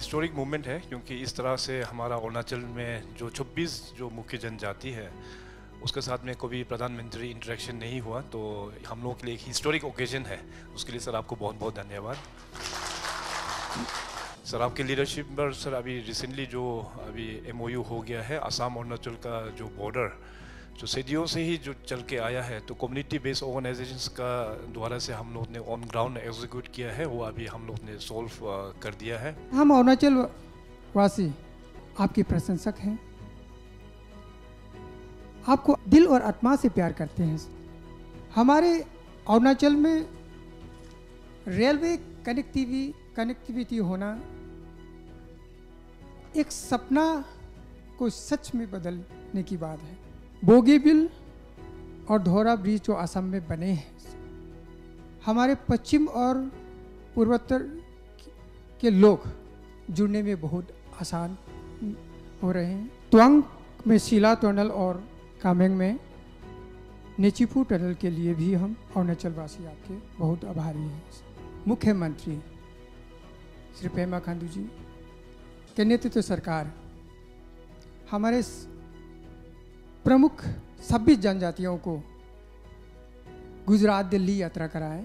Historic movement है, क्योंकि इस तरह से हमारा अरुणाचल में जो 26 जो मुख्य जनजाति है उसके साथ में कभी प्रधानमंत्री इंटरेक्शन नहीं हुआ, तो हम लोगों के लिए एक हिस्टोरिक ओकेजन है। उसके लिए सर आपको बहुत बहुत धन्यवाद। सर आपके लीडरशिप पर सर अभी रिसेंटली जो अभी MOU हो गया है असम अरुणाचल का जो बॉर्डर जो सदियों से ही जो चल के आया है, तो कम्युनिटी बेस्ड ऑर्गेनाइजेशंस का द्वारा से हम लोग ने ऑन ग्राउंड एग्जीक्यूट किया है, वो अभी हम लोग ने सॉल्व कर दिया है। हम अरुणाचल वासी आपके प्रशंसक हैं, आपको दिल और आत्मा से प्यार करते हैं। हमारे अरुणाचल में रेलवे कनेक्टिविटी होना एक सपना को सच में बदलने की बात है। बोगीबिल और धौरा ब्रिज जो असम में बने हैं, हमारे पश्चिम और पूर्वोत्तर के लोग जुड़ने में बहुत आसान हो रहे हैं। त्वांग में शिला टनल और कामेंग में नेचिफू टनल के लिए भी हम अरुणाचल वासी आपके बहुत आभारी हैं। मुख्यमंत्री श्री पेमा खांडू जी के नेतृत्व सरकार हमारे प्रमुख 26 जनजातियों को गुजरात दिल्ली यात्रा कराए,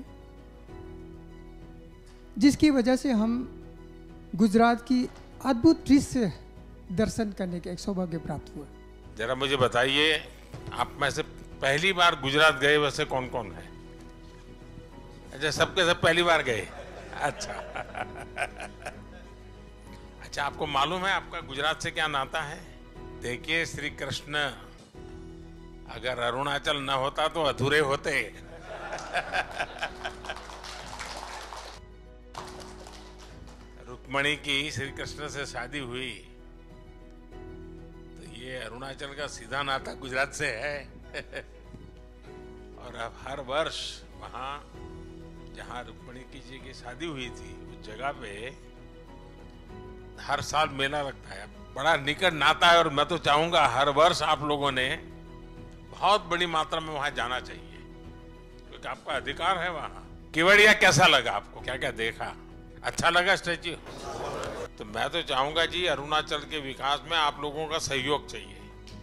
जिसकी वजह से हम गुजरात की अद्भुत दृश्य दर्शन करने के एक सौभाग्य प्राप्त हुआ। जरा मुझे बताइए, आप में से पहली बार गुजरात गए वैसे कौन कौन है? अच्छा, सबके सब पहली बार गए। अच्छा अच्छा, आपको मालूम है आपका गुजरात से क्या नाता है? देखिए, श्री कृष्ण अगर अरुणाचल न होता तो अधूरे होते। रुक्मणी की श्री कृष्ण से शादी हुई, तो ये अरुणाचल का सीधा नाता गुजरात से है। और अब हर वर्ष वहां जहां रुक्मणी जी की शादी हुई थी उस जगह पे हर साल मेला लगता है। बड़ा निकट नाता है, और मैं तो चाहूंगा हर वर्ष आप लोगों ने बहुत बड़ी मात्रा में वहां जाना चाहिए, क्योंकि आपका अधिकार है वहां। केवड़िया कैसा लगा आपको? क्या क्या देखा? अच्छा लगा स्टैच्यू? तो मैं तो चाहूंगा जी, अरुणाचल के विकास में आप लोगों का सहयोग चाहिए।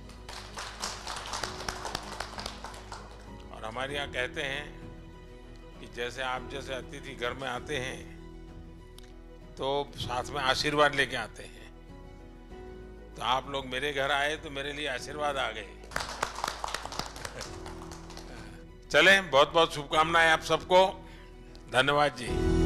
और हमारे यहाँ कहते हैं कि जैसे आप जैसे अतिथि घर में आते हैं तो साथ में आशीर्वाद लेके आते हैं, तो आप लोग मेरे घर आए तो मेरे लिए आशीर्वाद आ गए। चलें, बहुत बहुत शुभकामनाएं आप सबको। धन्यवाद जी।